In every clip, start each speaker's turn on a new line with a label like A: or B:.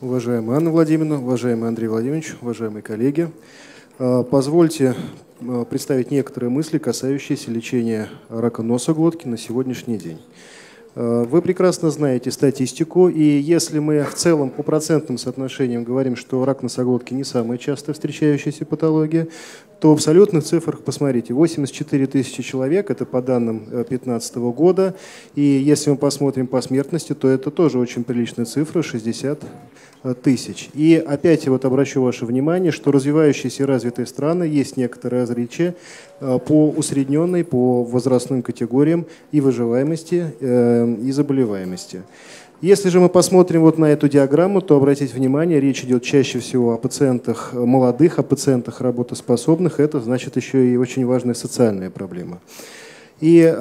A: Уважаемая Анна Владимировна, уважаемый Андрей Владимирович, уважаемые коллеги, позвольте представить некоторые мысли, касающиеся лечения рака носоглотки на сегодняшний день. Вы прекрасно знаете статистику, и если мы в целом по процентным соотношениям говорим, что рак носоглотки не самая часто встречающаяся патология, то в абсолютных цифрах, посмотрите, 84 тысячи человек, это по данным 2015 года, и если мы посмотрим по смертности, то это тоже очень приличная цифра, 60 тысяч. И опять я вот обращу ваше внимание, что развивающиеся и развитые страны есть некоторые различия по усредненной, по возрастным категориям и выживаемости, и заболеваемости. Если же мы посмотрим вот на эту диаграмму, то обратите внимание, речь идет чаще всего о пациентах молодых, о пациентах работоспособных. Это значит еще и очень важная социальная проблема. И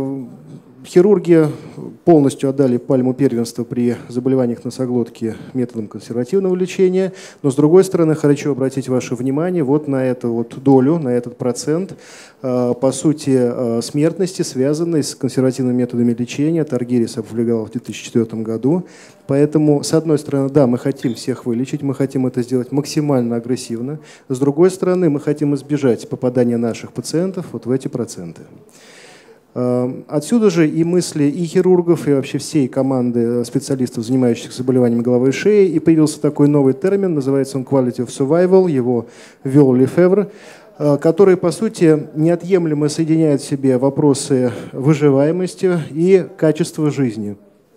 A: хирурги полностью отдали пальму первенства при заболеваниях носоглотки методом консервативного лечения, но с другой стороны хочу обратить ваше внимание вот на эту вот долю, на этот процент, по сути, смертности, связанной с консервативными методами лечения. Таргерис опубликовал в 2004 году. Поэтому, с одной стороны, да, мы хотим всех вылечить, мы хотим это сделать максимально агрессивно. С другой стороны, мы хотим избежать попадания наших пациентов вот в эти проценты. Отсюда же и мысли и хирургов, и вообще всей команды специалистов, занимающихся заболеваниями головы и шеи. И появился такой новый термин, называется он Quality of Survival, его ввел Лефевр, который, по сути, неотъемлемо соединяет в себе вопросы выживаемости и качества жизни.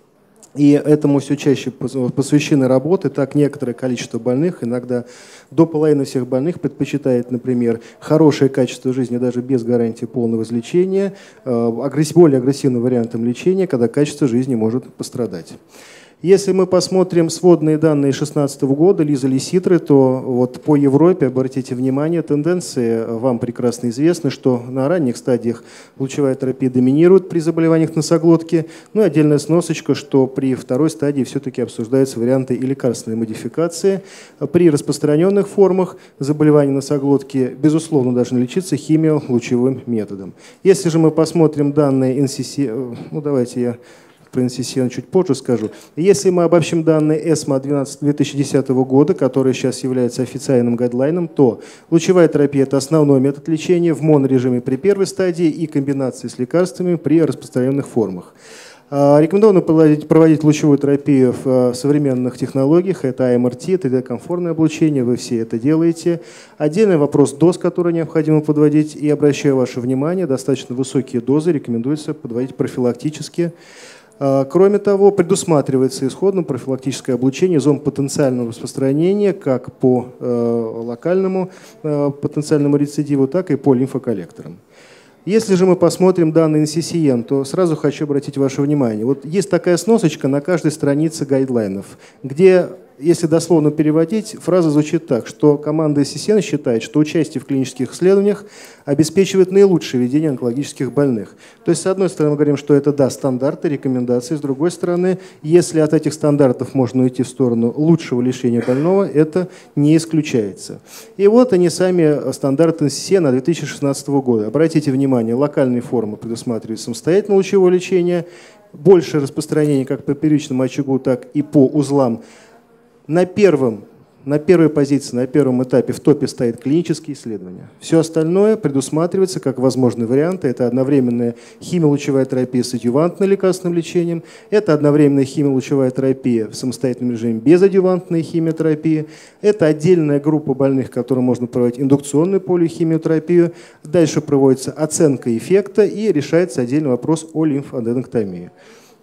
A: И этому все чаще посвящены работы. Так, некоторое количество больных, иногда до половины всех больных, предпочитает, например, хорошее качество жизни даже без гарантии полного излечения, более агрессивным вариантом лечения, когда качество жизни может пострадать. Если мы посмотрим сводные данные 2016 года Лизы Лиситры, то вот по Европе, обратите внимание, тенденции вам прекрасно известны, что на ранних стадиях лучевая терапия доминирует при заболеваниях носоглотки. Ну и отдельная сносочка, что при второй стадии все-таки обсуждаются варианты и лекарственной модификации. При распространенных формах заболеваний носоглотки, безусловно, должны лечиться химиолучевым методом. Если же мы посмотрим данные NCCN, ну давайте я про NCCN чуть позже скажу. Если мы обобщим данные ESMO 2010 года, который сейчас является официальным гайдлайном, то лучевая терапия – это основной метод лечения в монорежиме при первой стадии и комбинации с лекарствами при распространенных формах. Рекомендовано проводить лучевую терапию в современных технологиях. Это АМРТ, 3D-комфортное облучение, вы все это делаете. Отдельный вопрос доз, который необходимо подводить. И обращаю ваше внимание, достаточно высокие дозы рекомендуется подводить профилактически. Кроме того, предусматривается исходно профилактическое облучение зон потенциального распространения как по локальному потенциальному рецидиву, так и по лимфоколлекторам. Если же мы посмотрим данные NCCN, то сразу хочу обратить ваше внимание. Вот есть такая сносочка на каждой странице гайдлайнов, где, если дословно переводить, фраза звучит так, что команда NCCN считает, что участие в клинических исследованиях обеспечивает наилучшее ведение онкологических больных. То есть, с одной стороны, мы говорим, что это, да, стандарты, рекомендации, с другой стороны, если от этих стандартов можно уйти в сторону лучшего лечения больного, это не исключается. И вот они сами, стандарты NCCN 2016 года. Обратите внимание, локальные формы предусматривают самостоятельное лучевое лечение, большее распространение как по первичному очагу, так и по узлам. На первой позиции, на первом этапе в топе стоит клинические исследования. Все остальное предусматривается как возможные варианты. Это одновременная химиолучевая терапия с адъювантным лекарственным лечением, это одновременная химиолучевая терапия в самостоятельном режиме без адъювантной химиотерапии, это отдельная группа больных, которым можно проводить индукционную полихимиотерапию. Дальше проводится оценка эффекта и решается отдельный вопрос о лимфаденэктомии.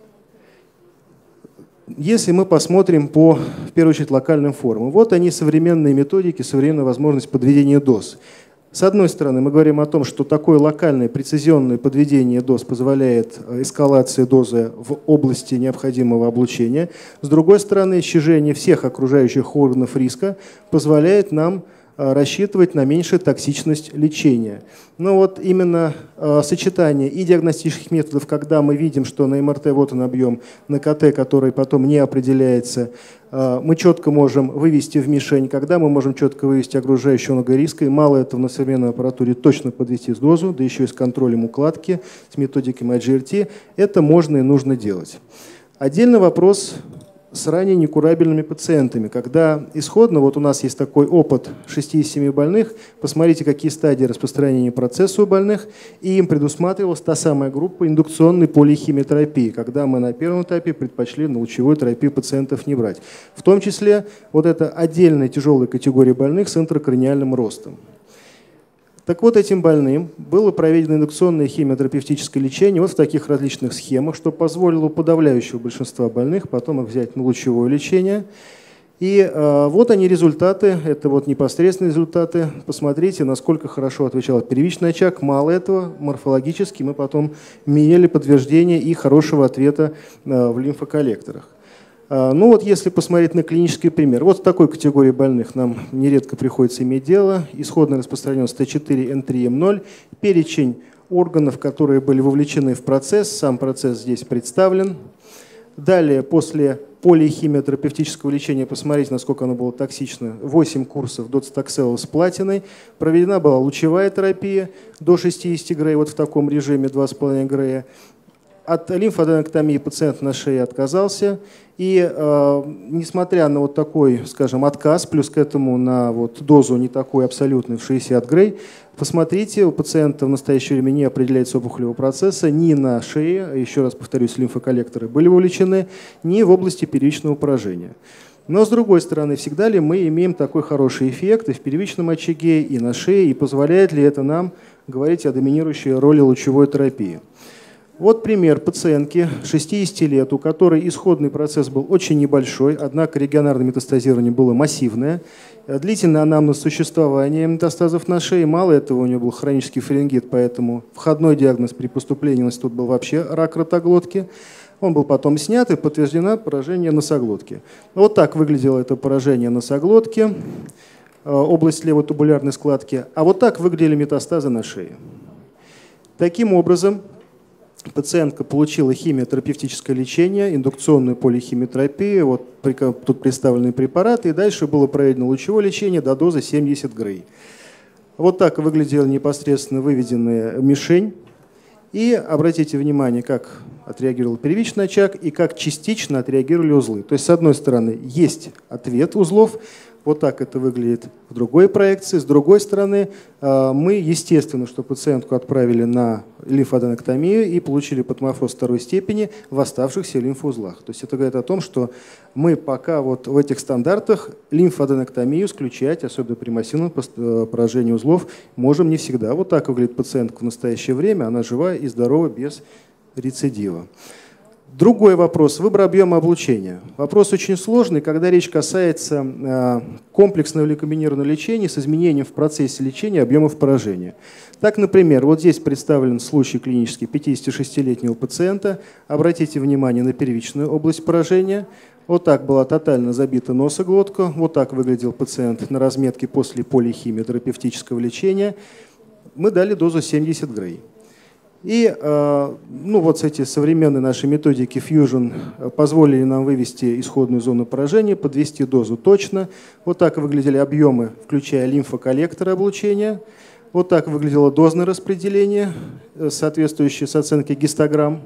A: Если мы посмотрим по, в первую очередь, локальным формам, вот они современные методики, современная возможность подведения доз. С одной стороны, мы говорим о том, что такое локальное прецизионное подведение доз позволяет эскалации дозы в области необходимого облучения. С другой стороны, исчезновение всех окружающих органов риска позволяет нам рассчитывать на меньшую токсичность лечения. Но вот именно сочетание и диагностических методов, когда мы видим, что на МРТ вот он объем, на КТ, который потом не определяется, мы четко можем вывести в мишень, когда мы можем четко вывести окружающий риска, и мало этого на современной аппаратуре точно подвести дозу, да еще и с контролем укладки, с методикой IGRT, это можно и нужно делать. Отдельный вопрос с ранее некурабельными пациентами, когда исходно, вот у нас есть такой опыт 6 из 7 больных, посмотрите, какие стадии распространения процесса у больных, и им предусматривалась та самая группа индукционной полихимиотерапии, когда мы на первом этапе предпочли на лучевую терапию пациентов не брать. В том числе вот это отдельная тяжелая категория больных с интракраниальным ростом. Так вот, этим больным было проведено индукционное химиотерапевтическое лечение вот в таких различных схемах, что позволило подавляющего большинства больных потом их взять на лучевое лечение. И вот они результаты, это вот непосредственные результаты. Посмотрите, насколько хорошо отвечал первичный очаг. Мало этого, морфологически мы потом имели подтверждение и хорошего ответа в лимфоколлекторах. Ну вот если посмотреть на клинический пример, вот в такой категории больных нам нередко приходится иметь дело. Исходная распространенность Т4, Н3, М0, перечень органов, которые были вовлечены в процесс, сам процесс здесь представлен. Далее, после полихимиотерапевтического лечения, посмотрите, насколько оно было токсично, 8 курсов доцитоксела с платиной. Проведена была лучевая терапия до 60 Грей, вот в таком режиме 2,5 Грея. От лимфоденектомии пациент на шее отказался. И несмотря на вот такой, скажем, отказ, плюс к этому на вот дозу не такой абсолютной в 60 Грей, посмотрите, у пациента в настоящее время не определяется опухолевого процесса ни на шее, еще раз повторюсь, лимфоколлекторы были вовлечены, ни в области первичного поражения. Но с другой стороны, всегда ли мы имеем такой хороший эффект и в первичном очаге, и на шее, и позволяет ли это нам говорить о доминирующей роли лучевой терапии? Вот пример пациентки 60 лет, у которой исходный процесс был очень небольшой, однако регионарное метастазирование было массивное, длительный анамнез существования метастазов на шее, мало этого, у нее был хронический фарингит, поэтому входной диагноз при поступлении в институт был вообще рак ротоглотки. Он был потом снят и подтверждено поражение носоглотки. Вот так выглядело это поражение носоглотки, область левой тубулярной складки, а вот так выглядели метастазы на шее. Таким образом, пациентка получила химиотерапевтическое лечение, индукционную полихимиотерапию, вот тут представлены препараты, и дальше было проведено лучевое лечение до дозы 70 Грей. Вот так выглядела непосредственно выведенная мишень. И обратите внимание, как отреагировал первичный очаг и как частично отреагировали узлы. То есть, с одной стороны, есть ответ узлов, вот так это выглядит в другой проекции. С другой стороны, мы, естественно, что пациентку отправили на лимфоденектомию и получили патоморфоз второй степени в оставшихся лимфоузлах. То есть это говорит о том, что мы пока вот в этих стандартах лимфоденектомию исключать, особенно при массивном поражении узлов, можем не всегда. Вот так выглядит пациентка в настоящее время, она жива и здорова без рецидива. Другой вопрос – выбор объема облучения. Вопрос очень сложный, когда речь касается комплексного или комбинированного лечения с изменением в процессе лечения объемов поражения. Так, например, вот здесь представлен случай клинический 56-летнего пациента. Обратите внимание на первичную область поражения. Вот так была тотально забита носоглотка. Вот так выглядел пациент на разметке после полихимиотерапевтического лечения. Мы дали дозу 70 Грей. И ну, вот эти современные наши методики Fusion позволили нам вывести исходную зону поражения, подвести дозу точно. Вот так выглядели объемы, включая лимфоколлекторы облучения. Вот так выглядело дозное распределение, соответствующее с оценкой гистограмм.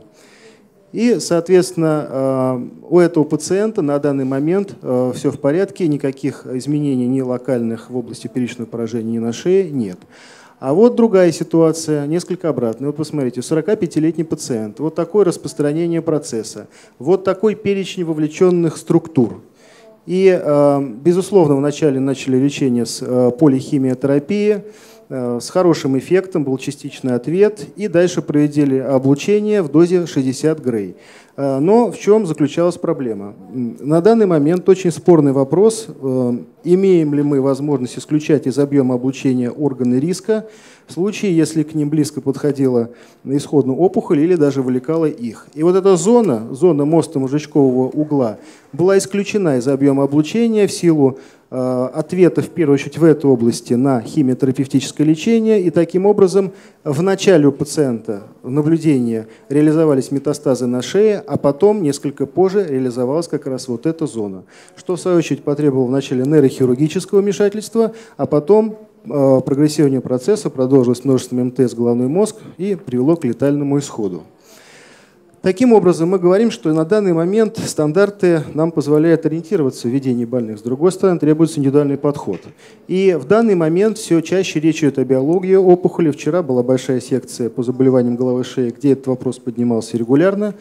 A: И, соответственно, у этого пациента на данный момент все в порядке, никаких изменений ни локальных в области первичного поражения, ни на шее нет. А вот другая ситуация, несколько обратная. Вот посмотрите, 45-летний пациент, вот такое распространение процесса, вот такой перечень вовлеченных структур. И, безусловно, вначале начали лечение с полихимиотерапии, с хорошим эффектом, был частичный ответ, и дальше провели облучение в дозе 60 Грей. Но в чем заключалась проблема? На данный момент очень спорный вопрос, имеем ли мы возможность исключать из объема облучения органы риска в случае, если к ним близко подходила исходная опухоль или даже вовлекала их. И вот эта зона моста мозжечкового угла, была исключена из объема облучения в силу ответа, в первую очередь, в этой области на химиотерапевтическое лечение. И таким образом в начале у пациента в наблюдении реализовались метастазы на шее, а потом, несколько позже, реализовалась как раз вот эта зона, что, в свою очередь, потребовало вначале нейрохирургического вмешательства, а потом прогрессирование процесса продолжилось множеством МТ с головной мозг и привело к летальному исходу. Таким образом, мы говорим, что на данный момент стандарты нам позволяют ориентироваться в ведении больных. С другой стороны, требуется индивидуальный подход. И в данный момент все чаще речь идет о биологии опухоли. Вчера была большая секция по заболеваниям головы и шеи, где этот вопрос поднимался регулярно.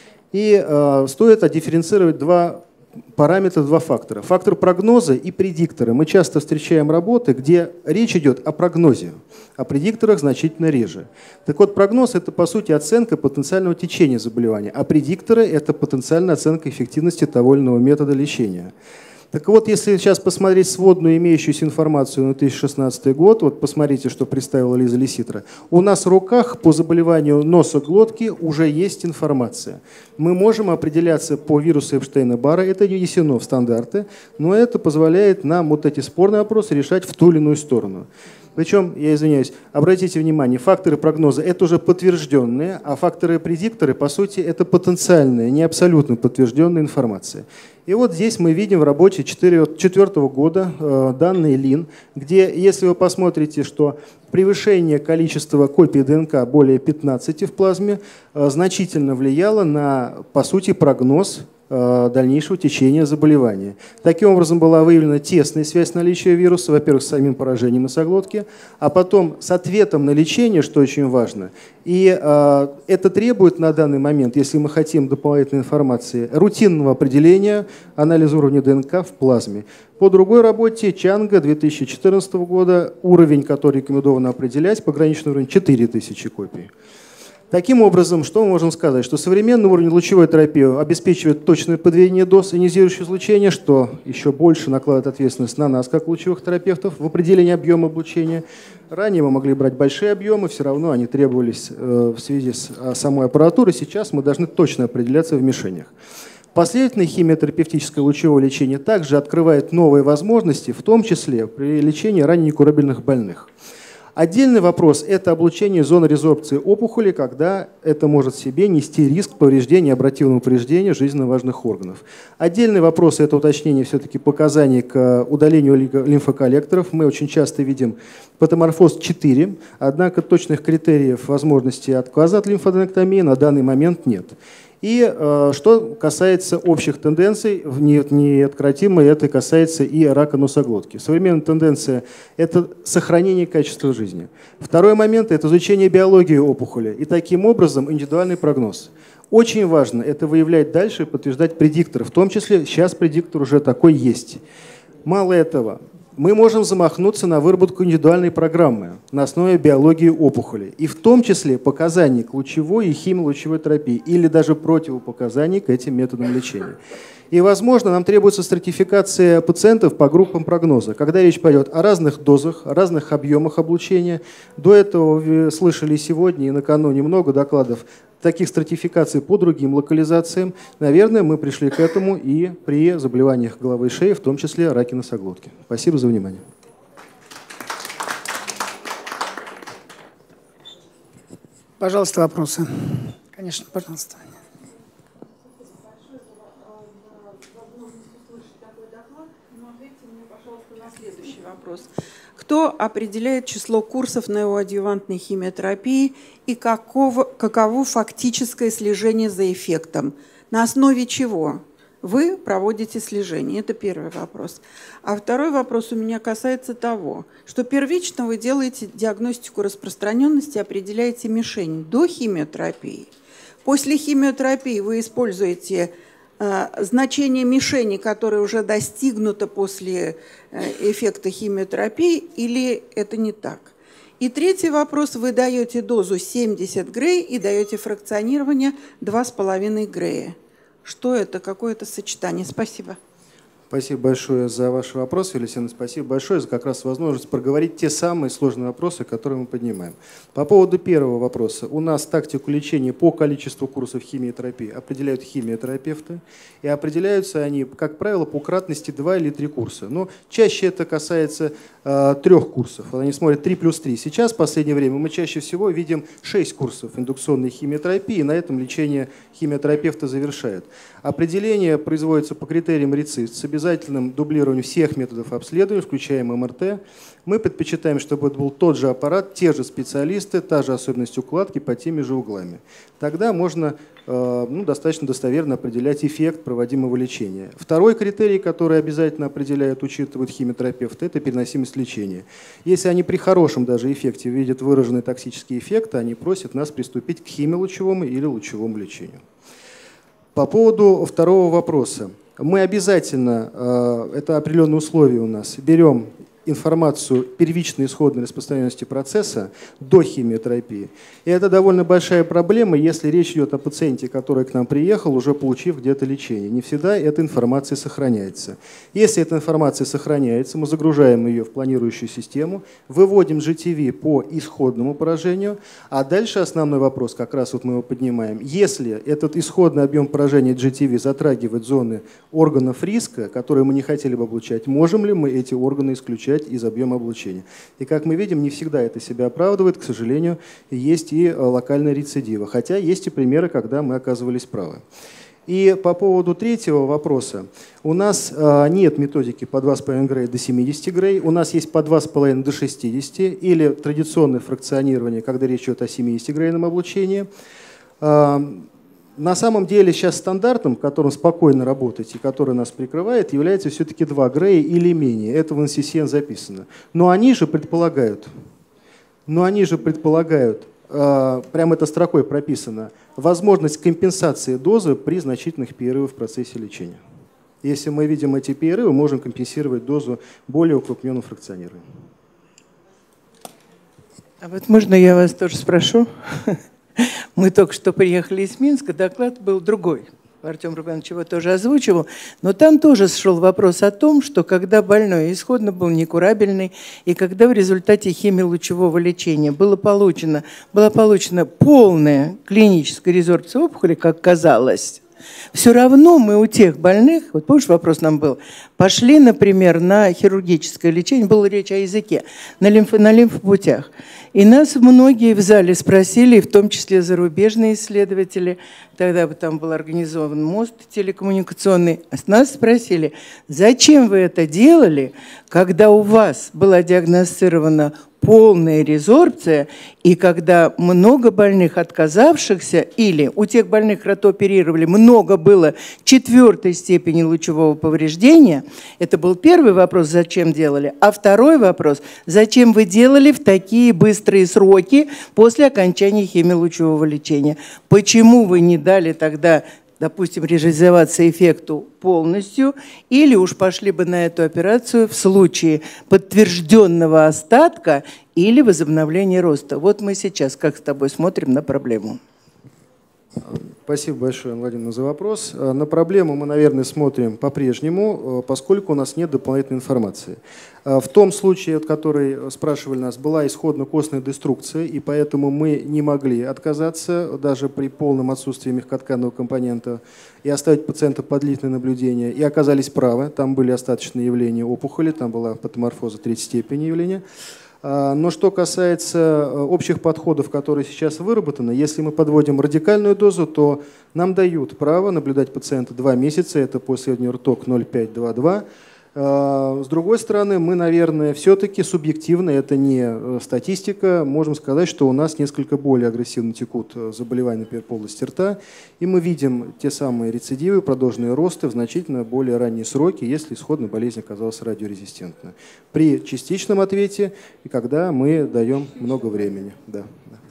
A: И стоит дифференцировать два параметра, два фактора. Фактор прогноза и предиктора. Мы часто встречаем работы, где речь идет о прогнозе, о предикторах значительно реже. Так вот, прогноз – это, по сути, оценка потенциального течения заболевания, а предикторы – это потенциальная оценка эффективности того или иного метода лечения. Так вот, если сейчас посмотреть сводную имеющуюся информацию на 2016 год, вот посмотрите, что представила Лиза Лиситра, у нас в руках по заболеванию носа глотки уже есть информация. Мы можем определяться по вирусу Эпштейна-Барра, это не внесено в стандарты, но это позволяет нам вот эти спорные вопросы решать в ту или иную сторону. Причем, я извиняюсь, обратите внимание, факторы прогноза – это уже подтвержденные, а факторы-предикторы, по сути, это потенциальная, не абсолютно подтвержденная информация. И вот здесь мы видим в работе 2004 года данные ЛИН, где, если вы посмотрите, что превышение количества копий ДНК более 15 в плазме значительно влияло на, по сути, прогноз дальнейшего течения заболевания. Таким образом была выявлена тесная связь наличия вируса, во-первых, с самим поражением носоглотки, а потом с ответом на лечение, что очень важно. И это требует на данный момент, если мы хотим дополнительной информации, рутинного определения анализа уровня ДНК в плазме. По другой работе Чанга 2014 года уровень, который рекомендовано определять, пограничный уровень 4000 копий. Таким образом, что мы можем сказать? Что современный уровень лучевой терапии обеспечивает точное подведение доз ионизирующего излучения, что еще больше накладывает ответственность на нас, как лучевых терапевтов, в определении объема облучения. Ранее мы могли брать большие объемы, все равно они требовались в связи с самой аппаратурой. Сейчас мы должны точно определяться в мишенях. Последовательное химиотерапевтическое лучевое лечение также открывает новые возможности, в том числе при лечении ранее некурабельных больных. Отдельный вопрос – это облучение зоны резорбции опухоли, когда это может в себе нести риск повреждения, обративного повреждения жизненно важных органов. Отдельный вопрос – это уточнение все-таки показаний к удалению лимфоколлекторов. Мы очень часто видим патоморфоз 4, однако точных критериев возможности отказа от лимфоденектомии на данный момент нет. И что касается общих тенденций, неотвратимо это касается и рака носоглотки. Современная тенденция – это сохранение качества жизни. Второй момент – это изучение биологии опухоли. И таким образом индивидуальный прогноз. Очень важно это выявлять дальше и подтверждать предикторы. В том числе сейчас предиктор уже такой есть. Мало этого. Мы можем замахнуться на выработку индивидуальной программы на основе биологии опухоли, и в том числе показаний к лучевой и химиолучевой терапии или даже противопоказаний к этим методам лечения. И, возможно, нам требуется стратификация пациентов по группам прогноза, когда речь пойдет о разных дозах, о разных объемах облучения. До этого вы слышали сегодня и накануне много докладов таких стратификаций по другим локализациям. Наверное, мы пришли к этому и при заболеваниях головы и шеи, в том числе раке носоглотки. Спасибо за внимание.
B: Пожалуйста, вопросы. Конечно, пожалуйста.
C: Следующий вопрос. Кто определяет число курсов неоадъювантной химиотерапии и каково фактическое слежение за эффектом? На основе чего вы проводите слежение? Это первый вопрос. А второй вопрос у меня касается того, что первично вы делаете диагностику распространенности, определяете мишень до химиотерапии. После химиотерапии вы используете значение мишени, которое уже достигнуто после эффекта химиотерапии, или это не так? И третий вопрос. Вы даете дозу 70 Грей и даете фракционирование 2,5 Грея. Что это? Какое-то сочетание? Спасибо.
A: Спасибо большое за ваши вопросы, Елисена. Спасибо большое за как раз возможность проговорить те самые сложные вопросы, которые мы поднимаем. По поводу первого вопроса. У нас тактику лечения по количеству курсов химиотерапии определяют химиотерапевты. И определяются они, как правило, по кратности 2 или 3 курса. Но чаще это касается 3 курсов. Они смотрят 3 плюс 3. Сейчас, в последнее время, мы чаще всего видим 6 курсов индукционной химиотерапии. И на этом лечение химиотерапевта завершает. Определение производится по критериям РИЦИС, обязательным дублированием всех методов обследования, включая МРТ. Мы предпочитаем, чтобы это был тот же аппарат, те же специалисты, та же особенность укладки под теми же углами. Тогда можно достаточно достоверно определять эффект проводимого лечения. Второй критерий, который обязательно определяет, учитывают химиотерапевты, это переносимость лечения. Если они при хорошем даже эффекте видят выраженный токсический эффект, они просят нас приступить к химиолучевому или лучевому лечению. По поводу второго вопроса. Мы обязательно, это определенные условия у нас, берем информацию первичной исходной распространенности процесса до химиотерапии. И это довольно большая проблема, если речь идет о пациенте, который к нам приехал, уже получив где-то лечение. Не всегда эта информация сохраняется. Если эта информация сохраняется, мы загружаем ее в планирующую систему, выводим GTV по исходному поражению, а дальше основной вопрос, как раз вот мы его поднимаем. Если этот исходный объем поражения GTV затрагивает зоны органов риска, которые мы не хотели бы облучать, можем ли мы эти органы исключать из объема облучения? И как мы видим, не всегда это себя оправдывает, к сожалению, есть и локальная рецидива, хотя есть и примеры, когда мы оказывались правы. И по поводу третьего вопроса. У нас нет методики по 2,5 Грей до 70 Грей, у нас есть по 2,5 до 60, или традиционное фракционирование, когда речь идет о 70-грейном облучении. На самом деле сейчас стандартом, которым спокойно работать и который нас прикрывает, является все-таки 2 Грея или менее. Это в NCCN записано. Но они же предполагают, прямо это строкой прописано, возможность компенсации дозы при значительных перерывах в процессе лечения. Если мы видим эти перерывы, можем компенсировать дозу более укрупненным фракционированием.
D: А вот можно я вас тоже спрошу? Мы только что приехали из Минска, доклад был другой. Артем Рубанович его тоже озвучивал. Но там тоже шел вопрос о том, что когда больной исходно был некурабельный, и когда в результате химиолучевого лечения была получена полная клиническая резорбция опухоли, как казалось, все равно мы у тех больных, вот помнишь, вопрос нам был, пошли, например, на хирургическое лечение, была речь о языке, на лимфопутях. И нас многие в зале спросили, в том числе зарубежные исследователи, тогда там был организован мост телекоммуникационный, нас спросили, зачем вы это делали, когда у вас была диагностирована полная резорбция, и когда много больных отказавшихся, или у тех больных, которые оперировали, много было 4-й степени лучевого повреждения, это был первый вопрос, зачем делали, а второй вопрос, зачем вы делали в такие быстрые сроки после окончания химиолучевого лечения? Почему вы не дали тогда, допустим, реализоваться эффекту полностью, или уж пошли бы на эту операцию в случае подтвержденного остатка или возобновления роста? Вот мы сейчас как с тобой смотрим на проблему.
A: Спасибо большое, Анна Владимировна, за вопрос. На проблему мы, наверное, смотрим по-прежнему, поскольку у нас нет дополнительной информации. В том случае, который спрашивали нас, была исходно-костная деструкция, и поэтому мы не могли отказаться, даже при полном отсутствии мягкотканного компонента, и оставить пациента под длительное наблюдение, и оказались правы. Там были остаточные явления опухоли, там была патоморфоза 3-й степени явления. Но что касается общих подходов, которые сейчас выработаны, если мы подводим радикальную дозу, то нам дают право наблюдать пациента 2 месяца, это по исследованию РТОК 0,522. С другой стороны, мы, наверное, все-таки субъективно, это не статистика, можем сказать, что у нас несколько более агрессивно текут заболевания, например, полости рта, и мы видим те самые рецидивы, продолженные росты в значительно более ранние сроки, если исходная болезнь оказалась радиорезистентна. При частичном ответе, и когда мы даем много времени. Да.